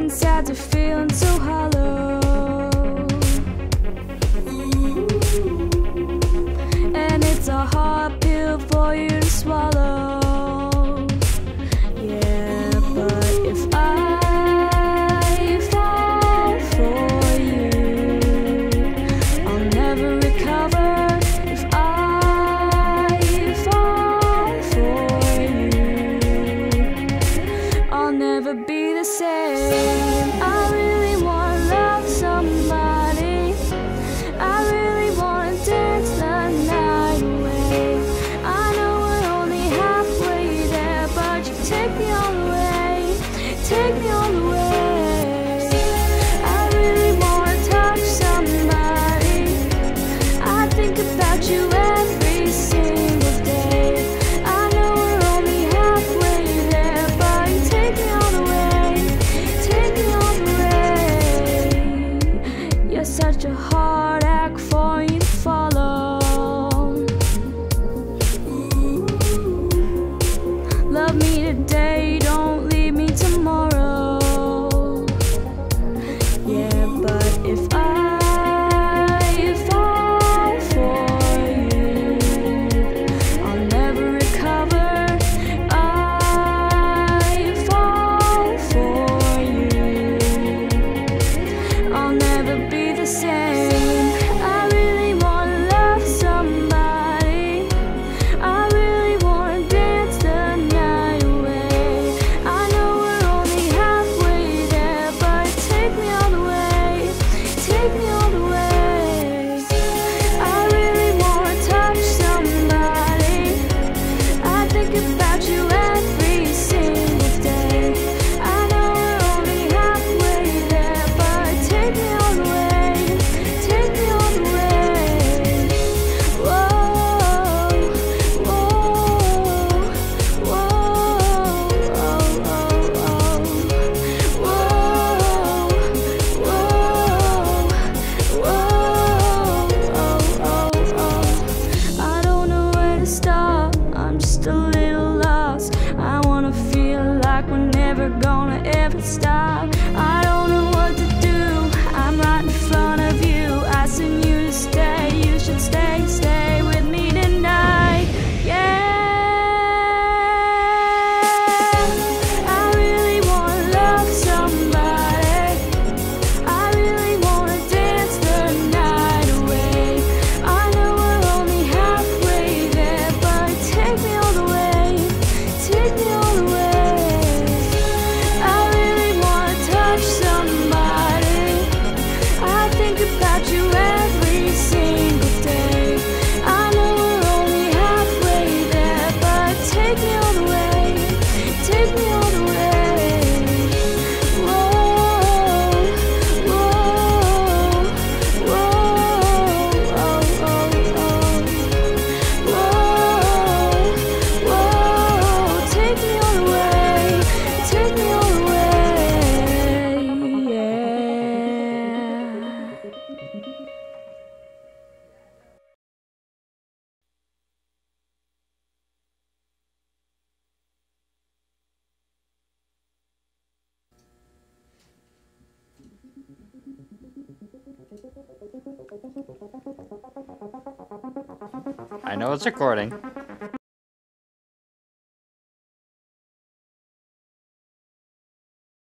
inside, you're feeling so hollow. And it's a hard pill for you to swallow. Yeah, but if I fall for you, I'll never recover. If I fall for you, I'll never be the same. I really wanna love somebody. I really wanna dance the night away. I know we're only halfway there, but you take me all the way. Take me all the way. I really wanna touch somebody. I think about you every single day. I know we're only halfway there, but you take me all the way. Take me all the way. You're such a hard act for me to follow. Love me today, don't leave me tomorrow. Yeah, but if I fall for you, I'll never recover. I fall for you, I'll never be the same. I really wanna love somebody. I really wanna dance the night away. I know we're only halfway there, but take me all the way. Take me all the way. I really wanna touch somebody. I think about you every single day. I know we're only halfway there, but take me all the way. Take me all the way. Whoa, whoa, whoa, oh, oh, oh. Whoa, whoa, whoa, oh, oh, oh. I don't know where to stop, I'm just a little lost. I wanna feel like we're never gonna ever stop. I don't know what to do, I'm right in front of you. Asking you to stay, you should stay, stay with me tonight. Yeah, I really wanna love somebody. I really wanna dance the night away. I know we're only halfway there, but take me all the way. Take me all the way. I really wanna touch somebody. I think about you every single day. I know we're only halfway there, but take me all the way. Take me all the way. Whoa, whoa, whoa, oh, oh, oh. Whoa, whoa, take me all the way. Take me all the way. Yeah. I know it's recording.